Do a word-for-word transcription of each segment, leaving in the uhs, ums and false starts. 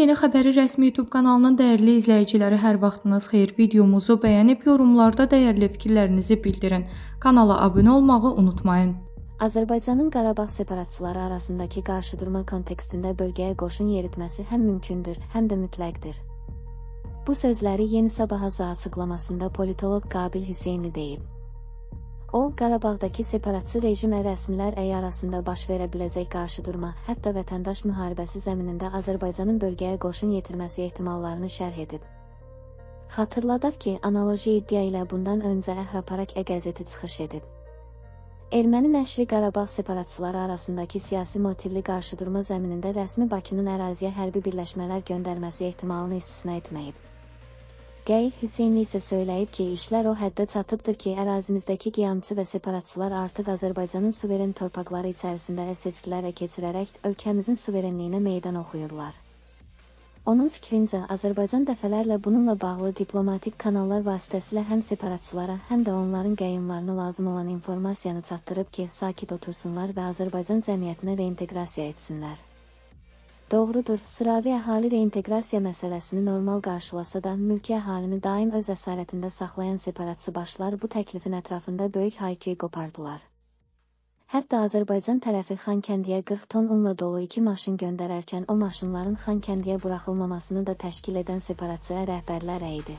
Yeni Xəbəri rəsmi YouTube kanalının dəyərli izləyiciləri, hər vaxtınız xeyir. Videomuzu bəyənib yorumlarda dəyərli fikirlərinizi bildirin. Kanala abunə olmağı unutmayın. Azərbaycanın Qarabağ separatçıları arasındakı qarşıdurma kontekstində bölgəyə qoşun yeritməsi həm mümkündür, həm də mütləqdir. Bu sözləri Yeni Sabah açıqlamasında politoloq Qabil Hüseynli deyib. O, Qarabağdakı separatçı rejimə rəsmilər əyi arasında baş verə biləcək qarşıdurma, hətta vətəndaş müharibəsi zəminində Azərbaycanın bölgəyə qoşun yetirməsi ehtimallarını şərh edib. Xatırladaq ki, analoji iddia ilə bundan öncə Əhraparak qəzeti çıxış edib. Erməni nəşri Qarabağ separatçıları arasındakı siyasi motivli qarşıdurma zəminində rəsmi Bakının əraziyə hərbi birləşmələr göndərməsi ehtimalını istisna etməyib. Qəy Hüseynli isə söyləyib ki, işlər o həddə çatıbdır ki, ərazimizdəki qiyamçı və separatçılar artıq Azərbaycanın suveren torpaqları içərisində seçkilərə keçirərək ölkəmizin suverenliyinə meydan oxuyurlar. Onun fikrincə, Azərbaycan dəfələrlə bununla bağlı diplomatik kanallar vasitəsilə həm separatçılara, həm də onların qəyyumlarına lazım olan informasiyanı çatdırıb ki, sakit otursunlar və Azərbaycan cəmiyyətinə reinteqrasiya etsinlər. Doğrudur, sıravi əhali reinteqrasiya məsələsini normal qarşılasa da, mülki əhalini daim öz əsarətində saxlayan separatçı başlar bu təklifin ətrafında böyük hayküy qopardılar. Hətta Azərbaycan tərəfi Xankəndiyə qırx ton unla dolu iki maşın göndərərkən o maşınların Xankəndiyə buraxılmamasını da təşkil edən separatçı rəhbərlər idi.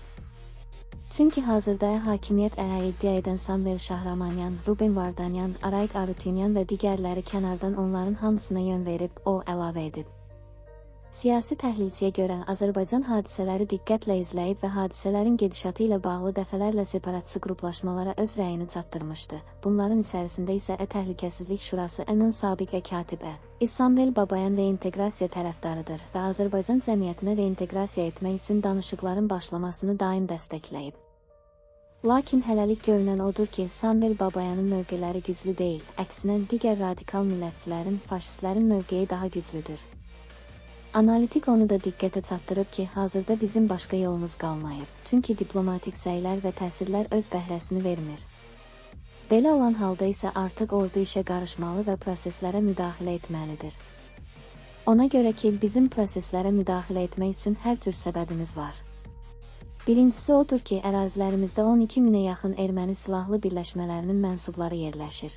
Çünki hazırda hakimiyyət əhəyi iddia edən Samvel Şahramanyan, Ruben Vardanyan, Arayik Arutyunyan və digərləri kənardan onların hamısına yön verib, o əlavə edib. Siyasi təhlilçiyə görə Azərbaycan hadisələri diqqətlə izləyib və hadisələrin gedişatı ilə bağlı dəfələrlə separatçı qruplaşmalara öz rəyini çatdırmışdı. Bunların içərisində isə Ə Təhlükəsizlik Şurası Ə-nin sabiq katibi İsmail Babayan reinteqrasiya tərəfdarıdır və Azərbaycan cəmiyyətinə reinteqrasiya etmək üçün danışıqların başlamasını daim dəstəkləyib. Lakin hələlik görünən odur ki, Samvel Babayanın mövqeləri güclü deyil, əksinə digər radikal millətçilərin, faşistlərin mövqeyi daha güclüdür. Analitik onu da diqqətə çatdırıb ki, hazırda bizim başqa yolumuz qalmayıb, çünki diplomatik səylər və təsirlər öz bəhrəsini vermir. Belə olan halda isə artıq ordu işə qarışmalı və proseslərə müdaxilə etməlidir. Ona görə ki, bizim proseslərə müdaxilə etmək üçün hər cür səbəbimiz var. Birincisi odur ki, ərazilərimizdə on iki minə yaxın erməni silahlı birləşmələrinin mənsubları yerləşir.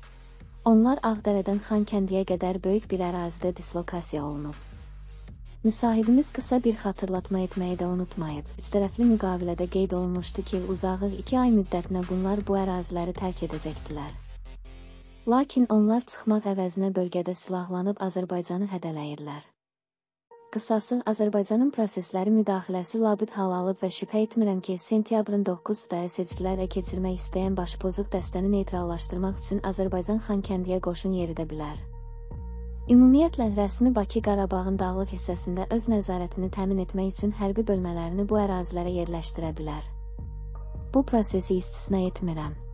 Onlar Ağdərədən Xankəndiyə qədər böyük bir ərazidə dislokasiya olunub. Müsahibimiz qısa bir xatırlatma etməyi də unutmayıb. Üçtərəfli müqavilədə qeyd olunmuşdu ki, uzağı iki ay müddətinə bunlar bu əraziləri tərk edəcəkdilər. Lakin onlar çıxmaq əvəzinə bölgədə silahlanıb Azərbaycanı hədələyirlər. Qısası, Azərbaycanın prosesləri müdaxiləsi labüd hal alıb və şübhə etmirəm ki, sentyabrın doqquzunda seçkilərə keçirmək istəyən başpozuq dəstəni neytrallaşdırmaq üçün Azərbaycan Xankəndiyə qoşun yeridə bilər. Ümumiyyətlə, rəsmi Bakı Qarabağın dağlıq hissəsində öz nəzarətini təmin etmək üçün hərbi bölmələrini bu ərazilərə yerləşdirə bilər. Bu prosesi istisna etmirəm.